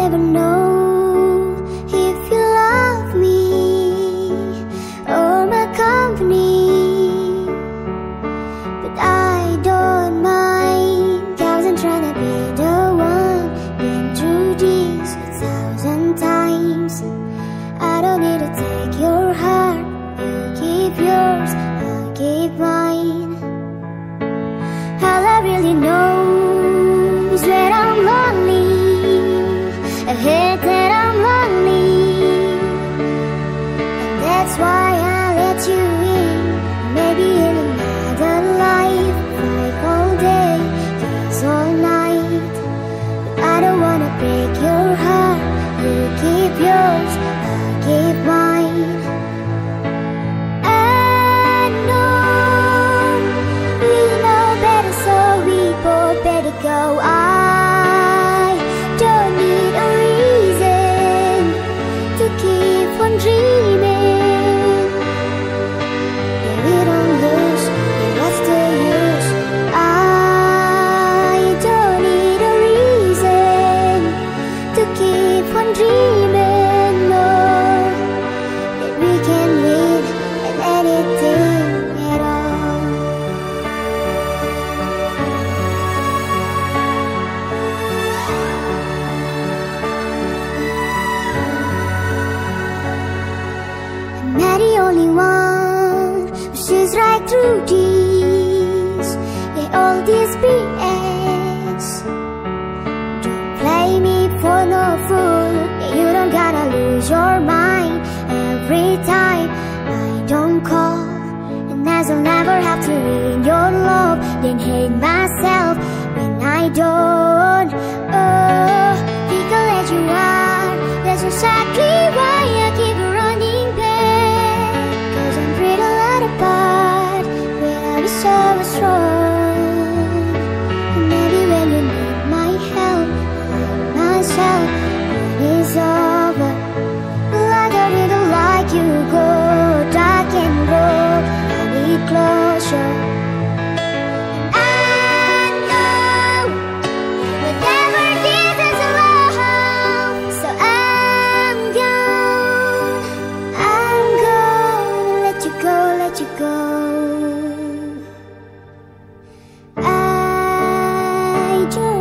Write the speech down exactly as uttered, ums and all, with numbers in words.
never know if you love me or my company, but I don't mind, 'cause I'm trying to be the one. Been through this a thousand times. I don't need to take your heart. You keep yours, I'll keep mine. All I really know is when I'm lonely, I hate that I'm lonely, and that's why I let you in. Maybe in another life, fight all day, kiss all night, but I don't wanna break your heart. You keep yours, I'll keep mine. I know we know better, so we both better go. I don't need a reason to keep on dreaming. If we don't lose, then what's the use? I don't need a reason to keep on dreaming. No, that we can win at anything at all. I'm not the only one who sees right through this. Yeah, all this B S. Don't play me for no fool. Yeah, you don't gotta lose your mind every time I don't call. And as I'll never have to win your love, then hate myself when I don't. Oh, think I'll let you out. That's exactly why I keep running back. 'Cause I'm pretty lot apart without you so strong. And maybe when you need my help, I'm myself when it's over. Like I really like you go, I can go, I need closure. I know whatever this is love, so I'm gone, I'm gonna let you go, let you go. I just